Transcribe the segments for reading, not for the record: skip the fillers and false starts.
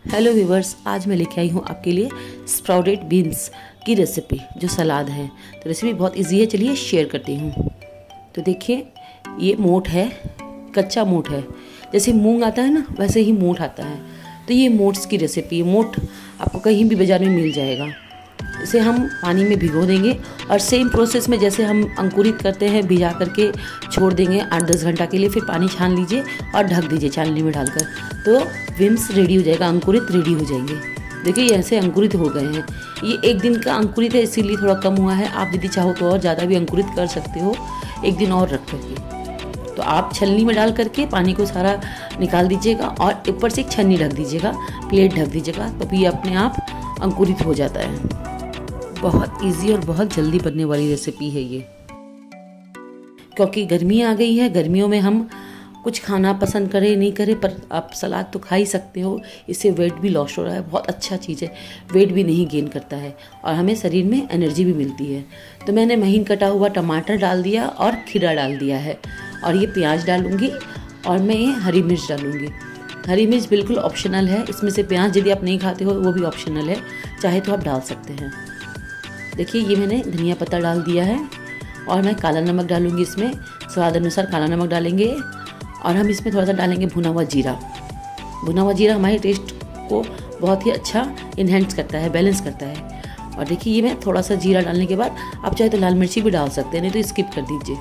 Hello viewers, आज मैं लेके आई हूँ आपके लिए स्प्राउटेड बीन्स की रेसिपी जो सलाद है। तो रेसिपी बहुत इजी है, चलिए शेयर करती हूँ। तो देखिए, ये मोठ है, कच्चा मोठ है। जैसे मूंग आता है ना, वैसे ही मोठ आता है। तो ये मोट्स की रेसिपी है। मोठ आपको कहीं भी बाजार में मिल जाएगा। इसे हम पानी में भिगो देंगे और सेम प्रोसेस में जैसे हम अंकुरित करते हैं, भिजा करके छोड़ देंगे 8-10 घंटा के लिए। फिर पानी छान लीजिए और ढक दीजिए छाननी में डालकर। तो विम्स रेडी हो जाएगा, अंकुरित रेडी हो जाएंगे। देखिए, ये ऐसे अंकुरित हो गए हैं। ये एक दिन का अंकुरित है, इसीलिए थोड़ा कम हुआ है। आप यदि चाहो तो और ज़्यादा भी अंकुरित कर सकते हो, एक दिन और रख करके। तो आप छलनी में डाल करके पानी को सारा निकाल दीजिएगा और ऊपर से एक छन्नी ढक दीजिएगा, प्लेट ढक दीजिएगा, तो ये अपने आप अंकुरित हो जाता है। बहुत इजी और बहुत जल्दी बनने वाली रेसिपी है ये। क्योंकि गर्मी आ गई है, गर्मियों में हम कुछ खाना पसंद करें नहीं करें, पर आप सलाद तो खा ही सकते हो। इससे वेट भी लॉस हो रहा है, बहुत अच्छा चीज़ है। वेट भी नहीं गेन करता है और हमें शरीर में एनर्जी भी मिलती है। तो मैंने महीन कटा हुआ टमाटर डाल दिया और खीरा डाल दिया है, और ये प्याज डालूंगी और मैं ये हरी मिर्च डालूंगी। हरी मिर्च बिल्कुल ऑप्शनल है, इसमें से प्याज यदि आप नहीं खाते हो वो भी ऑप्शनल है, चाहे तो आप डाल सकते हैं। देखिए, ये मैंने धनिया पत्ता डाल दिया है और मैं काला नमक डालूंगी। इसमें स्वाद अनुसार काला नमक डालेंगे और हम इसमें थोड़ा सा डालेंगे भुना हुआ जीरा। भुना हुआ जीरा हमारे टेस्ट को बहुत ही अच्छा इन्हेंस करता है, बैलेंस करता है। और देखिए, ये मैं थोड़ा सा जीरा डालने के बाद आप चाहे तो लाल मिर्ची भी डाल सकते हैं, नहीं तो स्किप कर दीजिए।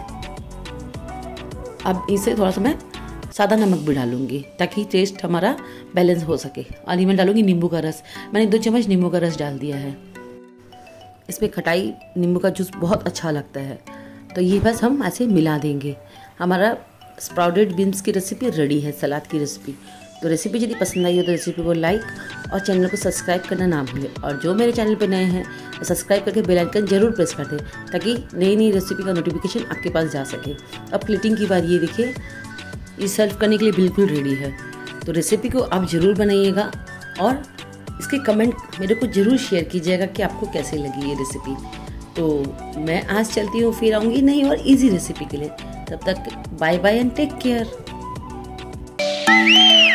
अब इसे थोड़ा सा मैं सादा नमक भी डालूंगी ताकि टेस्ट हमारा बैलेंस हो सके। और ये मैं डालूंगी नींबू का रस। मैंने 2 चम्मच नींबू का रस डाल दिया है। इसमें खटाई नींबू का जूस बहुत अच्छा लगता है। तो ये बस हम ऐसे मिला देंगे। हमारा स्प्राउटेड बीन्स की रेसिपी रेडी है, सलाद की रेसिपी। तो रेसिपी यदि पसंद आई हो तो रेसिपी को लाइक और चैनल को सब्सक्राइब करना ना भूलें। और जो मेरे चैनल पर नए हैं तो सब्सक्राइब करके बेल आइकन जरूर प्रेस कर दें, ताकि नई नई रेसिपी का नोटिफिकेशन आपके पास जा सके। अब प्लेटिंग की बारी है। देखिए, ये सर्व करने के लिए बिल्कुल रेडी है। तो रेसिपी को आप ज़रूर बनाइएगा और इसके कमेंट मेरे को ज़रूर शेयर कीजिएगा कि आपको कैसे लगी ये रेसिपी। तो मैं आज चलती हूँ, फिर आऊँगी नई और इजी रेसिपी के लिए। तब तक bye bye and take care.